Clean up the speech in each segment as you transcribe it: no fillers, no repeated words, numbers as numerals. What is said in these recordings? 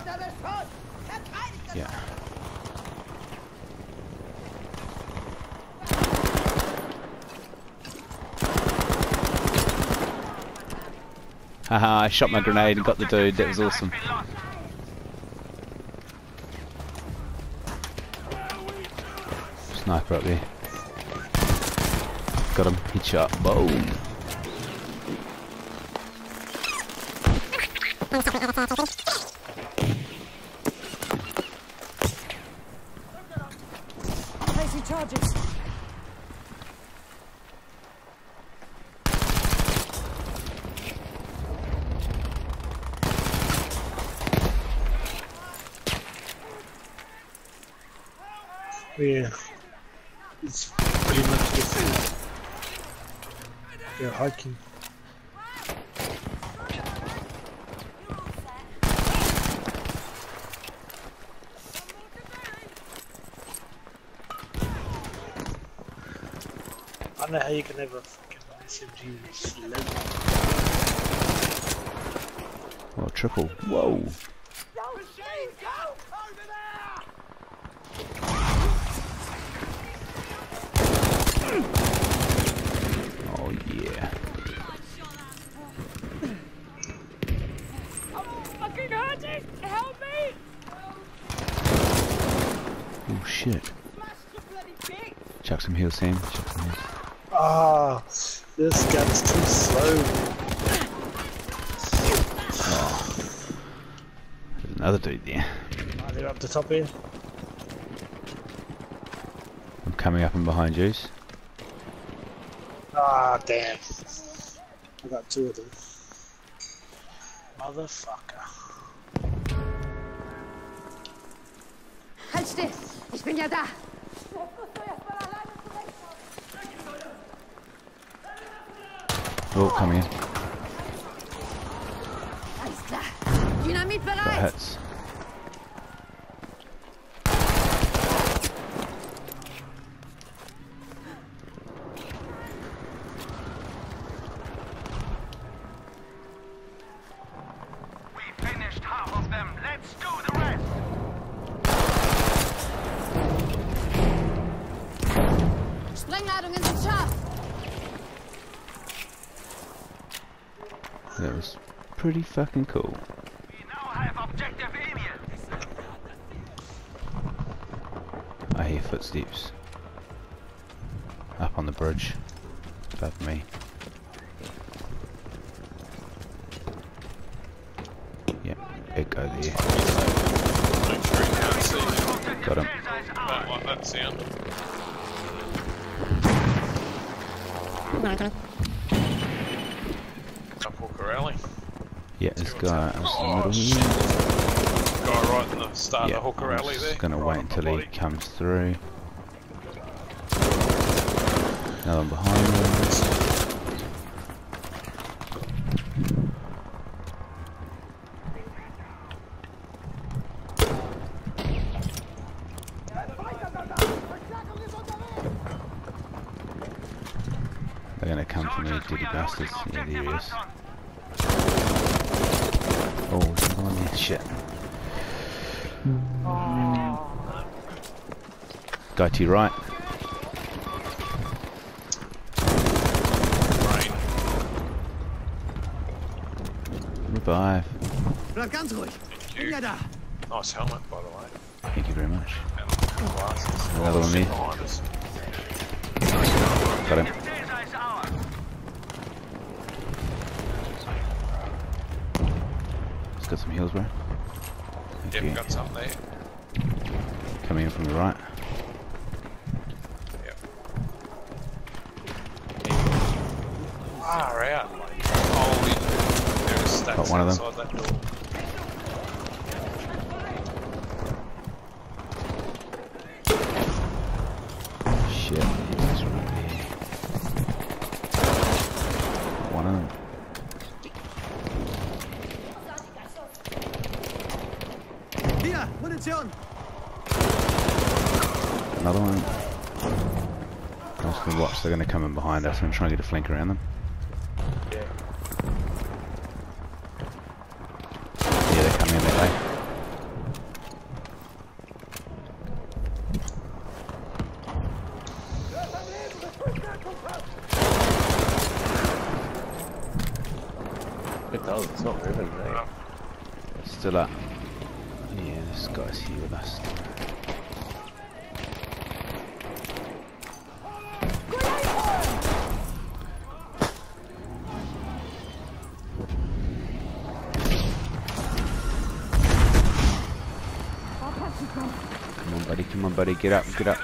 Yeah. Haha, I shot my grenade and got the dude, that was awesome. Sniper up there. Got him, headshot, boom. Placing charges. Yeah, it's pretty much the same. They're hiking. I don't know how you can have a fucking SMG level. Oh, triple. Whoa. Oh yeah. I'm fucking hurting! Help me! Oh shit. Chuck some heals, Sam. Chuck some heals. Ah, this gun's too slow. Oh. There's another dude there. Ah, they're up the top here. I'm coming up and behind you. Ah, damn. I got two of them. Motherfucker. Halt still! Ich bin ja da! Oh, coming in. Alles klar! Dynamit That bereit! hits. We finished half of them. Let's do the rest. Sprengladungen sind scharf! That was pretty fucking cool. We now have objective Emil. I hear footsteps. Up on the bridge. Above me. Yep, big guy there. Make sure you can't see Got him. that, like that sound. Up Hooker Alley. Yeah, this guy was in the middle shit. here. Guy right in the start Yeah, of Hooker I'm Alley there. just gonna right wait on the until he body. comes through. Another one behind me. They're gonna come for me, dirty bastards. Yeah, there he is. Oh, there's another one there. Shit. Guy to your right. Rain. Revive. Bleib ganz ruhig. Bin ja da. Nice helmet, by the way. Thank you very much. And glasses. Another one there. Behind us. Got him. Taser is ours. He's got some heals, bro. Thank Yep, you. got something there. Coming in from the right. Yep. Far out. Holy. There is stacks Got one of them. outside that door. Shit. He's right there. One of them. Hier, Munition. Another one. I'm just gonna watch. They're gonna come in behind us and try and get a flank around them. Yeah. Yeah, they're coming in that way. It's not moving, mate. Still up. Yeah, this guy's here with us. Come on buddy, get up, get up.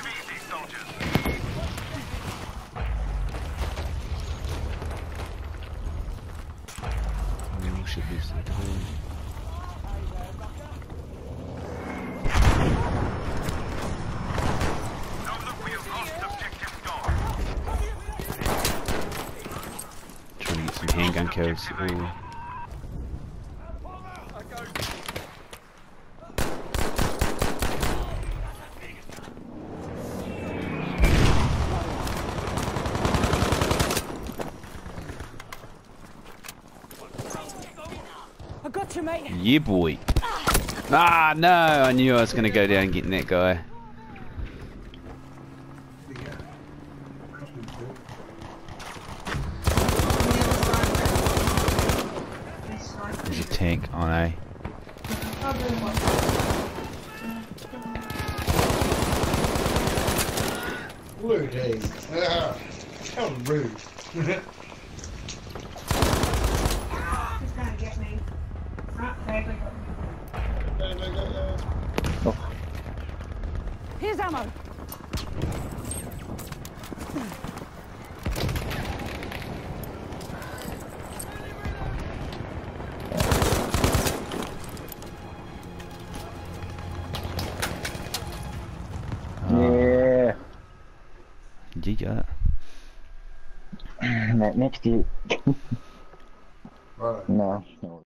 Oh, should be something. Trying to get some handgun kills. Ooh. I got you, mate. Yeah, boy. Ah, no! I knew I was going to go down getting that guy. There's a tank on A. Blue days. How rude. Here's ammo. Yeah. Did you get it? Right, next to you. Right. No.